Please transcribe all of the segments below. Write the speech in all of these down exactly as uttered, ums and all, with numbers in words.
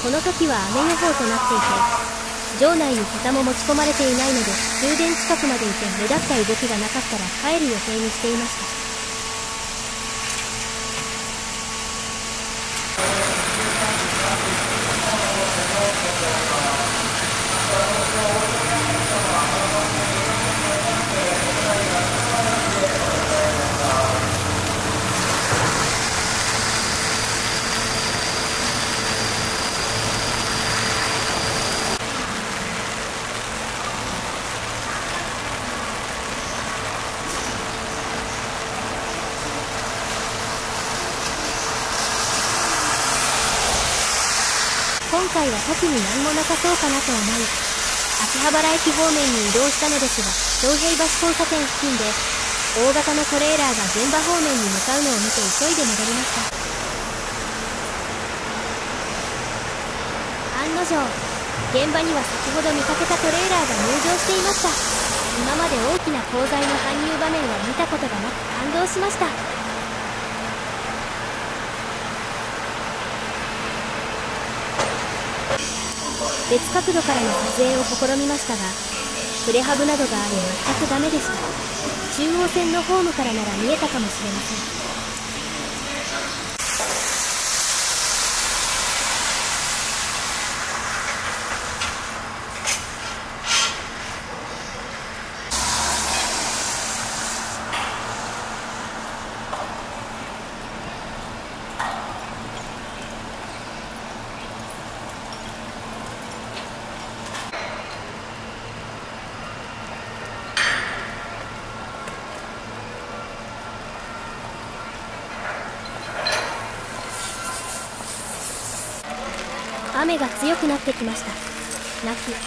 この時は雨予報となっていて、城内に桁も持ち込まれていないので、宮殿近くまでいて目立った動きがなかったら帰る予定にしていました。今回は特に何もなさそうかなと思い、秋葉原駅方面に移動したのですが、昌平橋交差点付近で大型のトレーラーが現場方面に向かうのを見て急いで戻りました。案の定、現場には先ほど見かけたトレーラーが入場していました。今まで大きな鋼材の搬入場面は見たことがなく感動しました。別角度からの撮影を試みましたが、プレハブなどがあり全くダメでした。中央線のホームからなら見えたかもしれません。雨が強くなってきました。泣き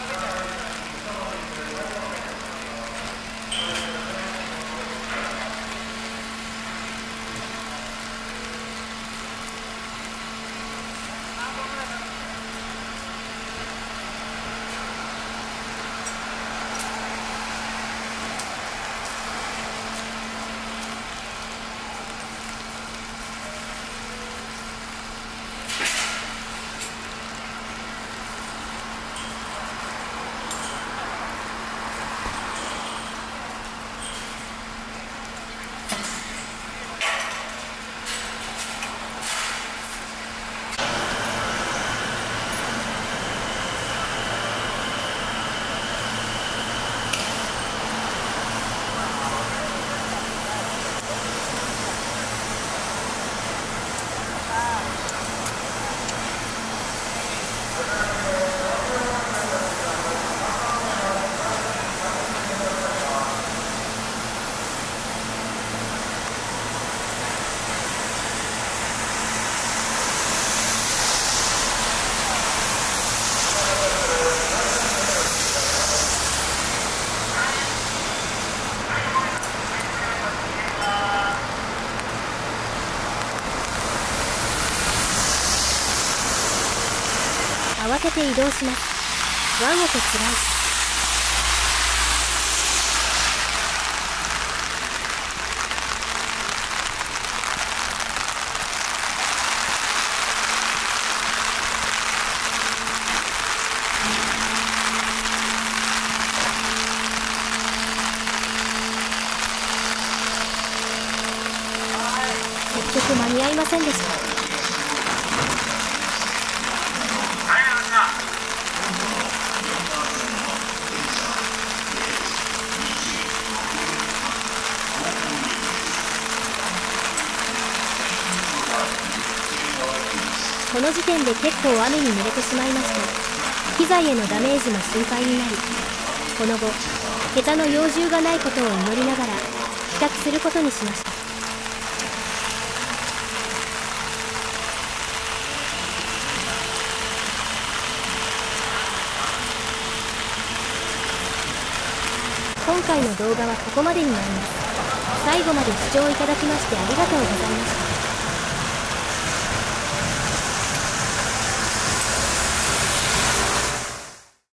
慌てて移動します。ワンオペつらい。結局間に合いませんでした。この時点で結構雨に濡れてしまいました。機材へのダメージも心配になり、この後桁の養獣がないことを祈りながら帰宅することにしました。今回の動画はここまでになります。最後まで視聴いただきましてありがとうございました。